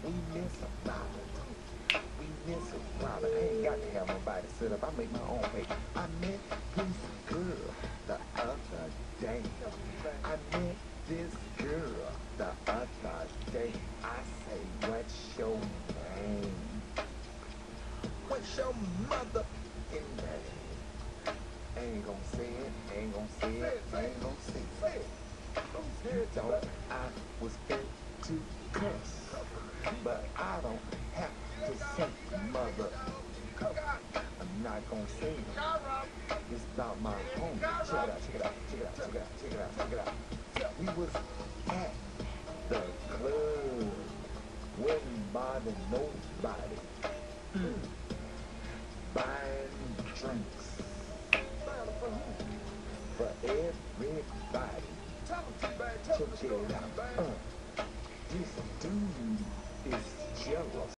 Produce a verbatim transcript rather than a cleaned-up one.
We miss a Robert. We miss a Robert. I ain't got to have nobody sit up. I make my own way. I met this girl the other day. I met this girl the other day. I say, what's your name? What's your mother in name? Ain't gonna say it, ain't gonna say it, ain't gonna say it. You don't, I was fit to cuss, but I don't have to say mother. I'm not gonna say it. It's about my home. Check it out, check it out, check it out, check it out, check it out, check it out. We was at the club, wasn't bothering nobody. Mm. Buying drinks for everybody. Check it out. Uh, this dude is jealous.